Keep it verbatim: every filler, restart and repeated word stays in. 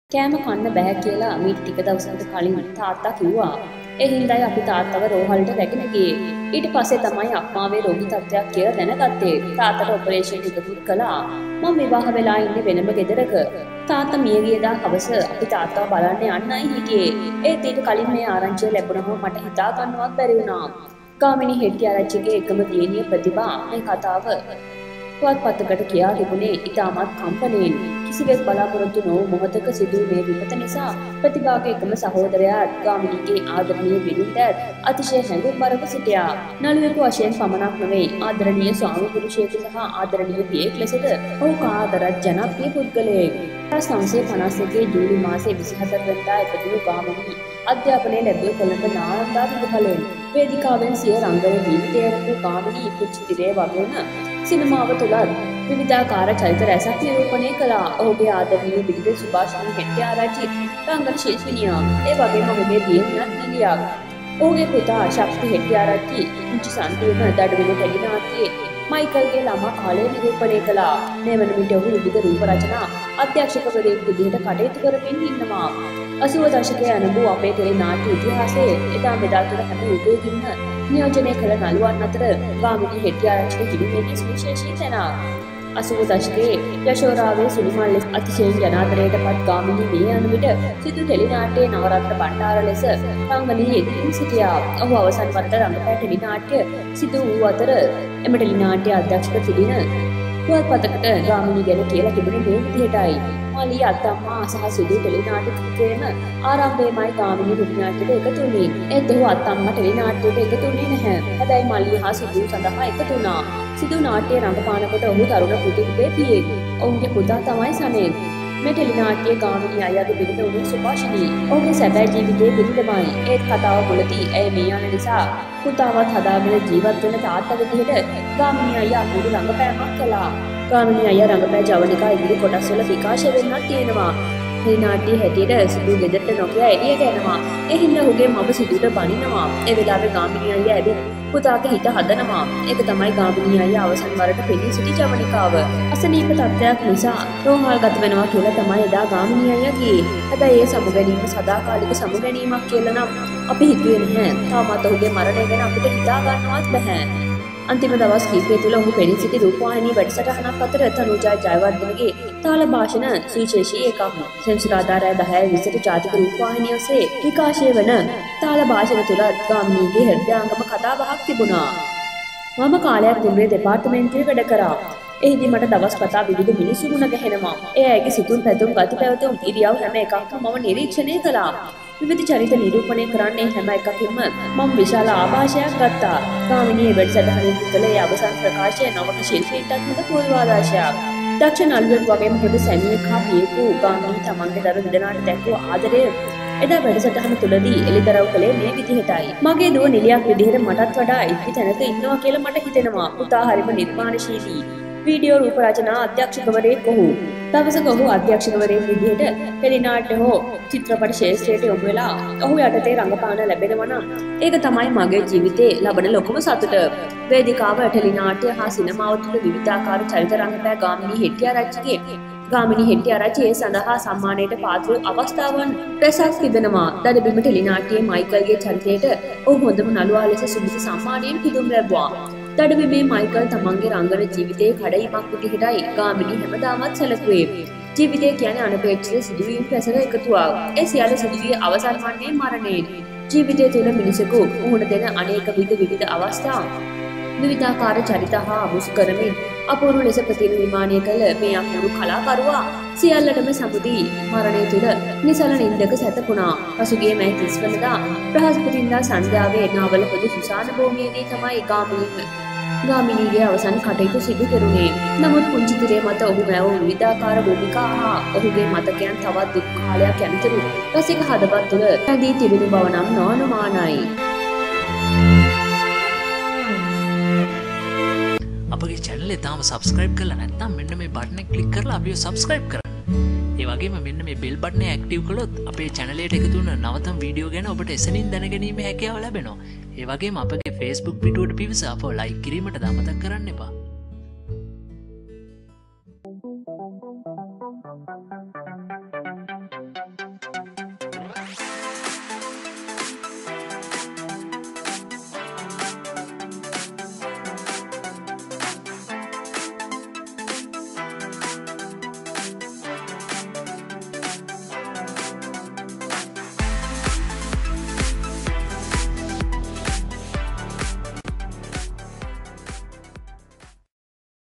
කෑම කන්න බෑ කියලා මීට ටික දවසකට කලින් තාත්තා කිව්වා. ඒ හින්දායි අපි තාත්තව රෝහලට රැගෙන ගියේ. ඊට පස්සේ තමයි අක්මාවේ රෝගී තත්ත්වයක් කියලා දැනගත්තේ. තාත්තට ඔපරේෂන් එකකුත් කළා. මම විවාහ වෙලා ඉන්නේ වෙනම ගෙදරක. තාත්තා මිය ගිය දා හවස අපි තාත්තව බලන්න යන්නයි හිටියේ. ඒත් ඊට කලින් මේ ආරංචිය ලැබුණම මට හිතා ගන්නවත් බැරි වුණා. ගාමිණී හෙට්ටිආරච්චිගේ එකම දියණිය ප්‍රතිභා මේ කතාව පුවත්පතකට කියා තිබුණේ ඉතාමත් කම්පණයෙන්. කිසිවෙක් බලාපොරොත්තු නොවූ මොහොතක සිදු මේ විපත නිසා ප්‍රතිභාගේ එකම සහෝදරයා ගාමිණීගේ ආදරණීය බිරිඳත් අතිශය හැඟුම්බරව සිටියා. නළුවෙකු වශයෙන් පමණක් නෙවෙයි ආදරණීය ස්වාමි පුරුෂයෙකු සහ ආදරණීය පියෙක් ලෙසද ඔහු කාදරත් ජනප්‍රිය පුද්ගලයෙක්. නවසිය පනස් එකේ ජූලි මාසයේ විසිහතර වෙනිදා ඉපදුණු ගාමිණී අධ්‍යාපනය ලැබුවේ කොළඹ නාලන්දා විදුහලෙන්. වේදිකාවෙන් සිය රංගන ජීවිතය වූ ගාමිණී පුංචි තිරේ වගේම සිනමාව තුලත් විවිධාකාර චරිත රැසක් නිරූපණය කළා. ඔහුගේ ආදරණීය බිරිඳ සුභාෂිනී හෙට්ටිආරච්චි රංගන ශිල්පිනියක්. ඒ වගේම ඔහුගේ දියණියත් නිලියක්. ඔහුගේ පුතා ශක්ති හෙට්ටිආරච්චි පුංචි සංකීර්ණ දඩවිල ටෙලිනාට්‍යයේ මයිකල්ගේ ළමා කාලය නිරූපණය කළා. මේ වන විට ඔහු විවිධ රූප රචනා අධ්‍යක්ෂකවරයෙකු විදිහට කටයුතු කරමින් ඉන්නවා. අසූව දශකයේ අනබු අපේ ටෙලිනාට්‍ය ඉතිහාසයේ එදා මෙදා තුළ හැම යුගයකින්ම නියෝජනය කළ නළුවන් අතර ගාමිණී හෙට්ටිආරච්චිට හිමිවෙන්නේ සුවිශේෂී තැනක්. අසූව දශකයේ යශෝරාවේ සුළුමල් ලෙස අතිශයින් ජනාදරයට පත් ගාමිණී මේ යන විට සිදු ටෙලිනාට්‍යයේ නවරත්න බණ්ඩාර ලෙස රංගනයේ යෙදීම සිටියා. ඔහු අවසන් වරට රංගපෑ ටෙලිනාට්‍ය සිදු වූ අතර එම ටෙලිනාට්‍ය අධ්‍යක්ෂක තිබෙන පුවත්පතකට ගාමිණී ගැන කියලා තිබුණේ මේ විදිහටයි. මාලී අත්තම්මා සහ සිදු ටෙලිනාට්‍ය කෘතියේම ආරම්භයේමයි ගාමිණී ටෙලිනාට්‍යයට එකතු වුණේ. ඒත් ඔහු අත්තම්මා ටෙලිනාට්‍යයට එකතු වුණේ නැහැ. හැබැයි මාලී හා සිදු සඳහා එකතු වුණා. සිදු නාට්‍ය රංගපානකොට ඔහු තරුණ පුතුගේ පියෙක්. ඔවුන්ගේ පුතා තමයි සනේ. මේ ටෙලිනාට්‍යයේ ගාමිණී අයියාගේ බිරිඳ වුණේ සුභාෂිනී. ඔහුගේ සැබෑ ජීවිතයේ බිරිඳමයි. ඒත් කතාව මුලදී ඇය මේ යන නිසා පුතාවත් හදාගෙන ජීවත් වෙන තාත්තා විදිහට ගාමිණී අයියා අමුඩු රංගපෑමක් කළා. ගාමිණී අයියා රංගපෑ ජවනිකා ඉදිරි කොටස්වල විකාශය වෙන්නත් තියෙනවා. මේ නාට්‍යයේ හැටියට සිදු ගෙදරට නොකිය එළියට යනවා. ඒ හින්දා ඔහුගේ මව සිදුට බනිනවා. ඒ වෙලාවේ ගාමිණී අයියා ඇවිත් පුතාගේ හිත හදනවා. ඒක තමයි ගාමිණී අයියා අවසන් වරට පෙනී සිටි ජවනිකාව. අසනීප තත්ත්වයක් නිසා රෝහල්ගත වෙනවා කියලා තමයි එදා ගාමිණී අයියා කියේ. හැබැයි ඒ සමුගැනීම සදාකාලික සමුගැනීමක් කියලා නම් අපි හිතුවේ නැහැ. තාමත් ඔහුගේ මරණය ගැන අපිට හිතා ගන්නවත් බැහැ. අන්තිම දවස් කිහිපය තුළ ඔහු පෙනී සිටි රූපවාහිනී වැඩසටහනක් අතර තනුජා ජයවර්ධනගේ තාල භාෂණ සුවිශේෂී එකක්. සෙන්සුරාදා රෑ දහය විසිට ජාතික රූපවාහිනිය ඔස්සේ විකාශය වන තාල භාෂණ තුළ ගාමිණීගේ හෘදයාංගම කතාබහක් තිබුණා. මම කාලයක් දුම්රිය දෙපාර්තමේන්තුවේ වැඩ කරා. එහිදී මට දවස් පතා විවිධ මිනිස්සු මුණ ගැහෙනවා. ඒ අයගේ සිතුම් පැතුම් ගති පැවතුම් ඉරියව් හැම එකක්ම මම නිරීක්ෂණය කළා. විවිධ චරිත නිරූපණය කරන්නේ හැම එකකින්ම මම විශාල ආభాෂයක් ගත්තා. ගාමිණී වැඩසටහනින් කළ ඒ අවසන් ප්‍රකාශය නවක ශිල්පීන්ටත් හොඳ පූර්වාදර්ශයක්. දක්ෂ නළුවෙක් වගේම හොඳ සැමියෙක් හා පියෙකු ගාමිණී තමන්ගේ දරු දෙදෙනාට දැක්වූ ආදරය එදා වැඩසටහන තුලදී එළිදරව් කළේ මේ විදිහටයි. මගේ දුව නිලියක් විදිහට මටත් වඩා ඉක්වි තැනක ඉන්නවා කියලා මට හිතෙනවා. පුතා හරිම නිර්මාණශීලී. වීඩියෝ රූප රචනා අධ්‍යක්ෂකවරයෙක් ඔහු. දවසක ඔහු අධ්‍යක්ෂකවරයෙක් විදිහට ටෙලිනාට්‍ය හෝ චිත්‍රපට ශාස්ත්‍රයට යොමු වෙලා ඔහු යටතේ රංගපාන ලැබෙනවා නම් ඒක තමයි මගේ ජීවිතේ ලබන ලොකුම සතුට. වේදිකාව ටෙලිනාට්‍ය හා සිනමාව තුළ විවිධාකාර චරිත රංගපෑ ගාමිණී හෙට්ටිආරච්චිගේ ගාමිණී හෙට්ටිආරච්චි ඒ සඳහා සම්මානයට පාත්‍ර අවස්ථාවන් රැසක් තිබෙනවා. දඩබිම ටෙලිනාට්‍යයේ මයිකල්ගේ චරිතයට ඔහු හොඳම නළුවා ලෙස සුදුසු සම්මානයෙන් පිදුම් ලැබුවා. දඩබිමේ මයිකල් තමන්ගේ රංගන ජීවිතයේ කඩයිමක් විදිහටයි ගාමිණී හැමදාමත් සැලකුවේ. ජීවිතය කියන්නේ අනපේක්ෂිත සිදුවීම් රැසක එකතුවක්. ඒ සියල්ල සිදුවී අවසන් වන්නේ මරණයෙන්. ජීවිතය තුළ මිනිසෙකු මුහුණ දෙන අනේක විධ විවිධ අවස්ථා විවිධාකාර චරිත හා අමුසු කරමින් අපූර්ව ලෙස ප්‍රතිනිර්මාණය කළ මේ අපූර්ව කලාකරුවා සියල්ලටම සමුදී මරණය තුළ නිසල නින්දක සැතපුණා. පසුගිය මැයි තිස් වෙනිදා බ්‍රහස්පතින්දා සන්ධ්‍යාවේ නාවල පොදු සුසාන භූමියේදී තමයි ගාමිණී ගාමිණීගේ අවසන් කටයුතු සිදු කෙරුණේ. නමුත් පුංචි තිරේ මත ඔහු මැවූ විවිධාකාර භූමිකා හා ඔහුගේ මතකයන් තවත් දුක් කාලයක් යනතුරු රසික හදවත් තුළ රැඳී තිබෙන බව නම් නොඅනුමානයි. අපගේ channel එක තාම subscribe කරලා නැත්නම් මෙන්න මේ button එක click කරලා අපිව subscribe කරන්න. ඒ වගේම මෙන්න මේ bell button එක active කළොත් අපේ channel එකට එකතු වෙන නවතම වීඩියෝ ගැන ඔබට එසනින් දැනගැනීමේ හැකියාව ලැබෙනවා. ඒ වගේම අපගේ Facebook පිටුවට පිවිස අපව like කිරීමට අමතක කරන්න එපා.